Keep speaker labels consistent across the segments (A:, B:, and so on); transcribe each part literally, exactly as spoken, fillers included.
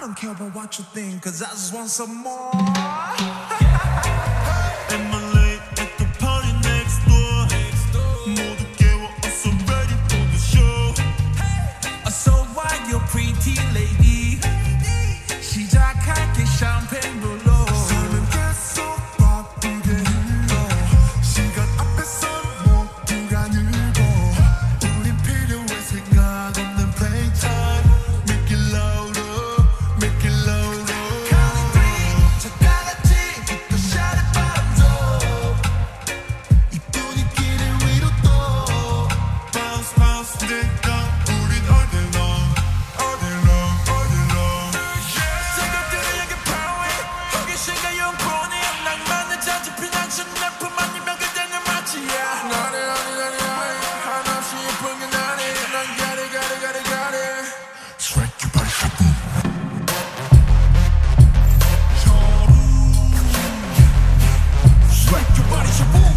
A: don't care about what you think, cause I just want some more.
B: Am I late at the party next door? 모두 깨워 어서 ready for the show.
A: So why you pretty lady? 시작할게 샴페인 불러.
B: 삶은 계속 바쁘게 흘러. 시간 앞에서 모두가 늙어. 우린 필요해 생각 없는 playtime. Make it louder, make it louder.
A: Counting three, 저 다같이 또 샤를 밤도.
B: 이 분위기를 위로 또 bounce bounce 내가 우린 all day long, all day long, all day long.
A: 생각들은 여기 power. 호기심과 용건이 낭만을 자주 피난신 래퍼 아니면 그대는 마치야.
B: 나를 아니 나를 아니 한없이 예쁜 게 나니 난 가리 가리 가리 가리 Strike your body shaboom Strike your body shaboom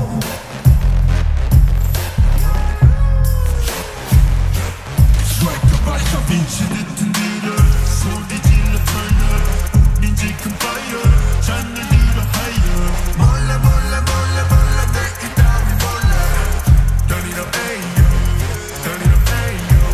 B: Strike your body shaboom 미친 듯한 일을 소리 질러 turn up 우린 지금 fire 잔을 들어 higher 몰라 몰라 몰라 몰라 내일 따위 몰라 Turn it up ayo Turn it up ayo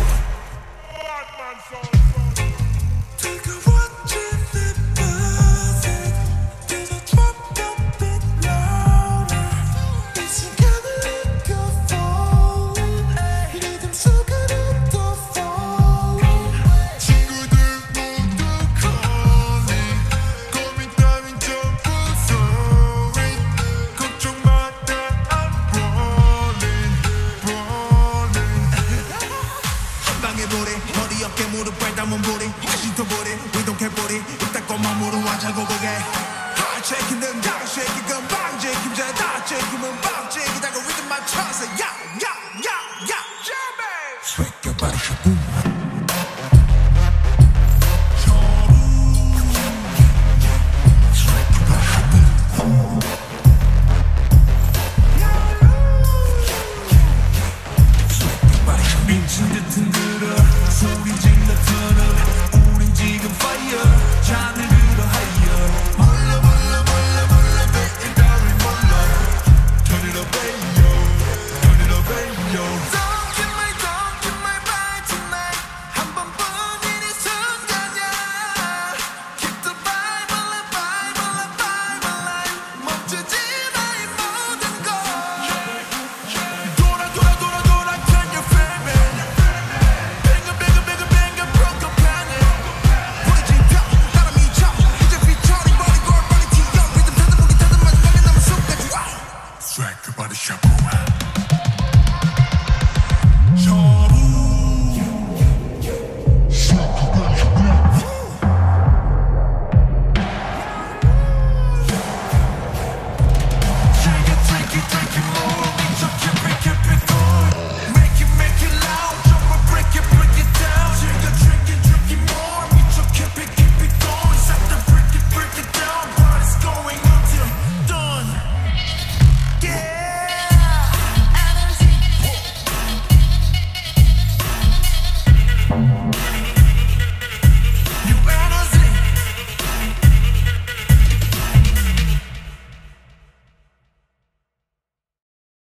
B: 뜨거워진 내 맘에 Did I drop a bit louder 이 순간을 느껴 falling 리듬 속으로 또 falling 친구들 모두 calling 고민 따윈 전부 sorry 걱정 마 나 I'm rolling rolling
A: 방에 보리 머리 어깨 무릎 발 담은 보리 시도 보리 we don't care 보리 이따 것만 물어와자고 고개 다 check이는 다 shaky 금방 지킴자 다 지키면 밥 지키다가 리듬 맞춰서 야야야야
B: Strike your body shaboom Strike your body shaboom Strike your body shaboom 미친 듯한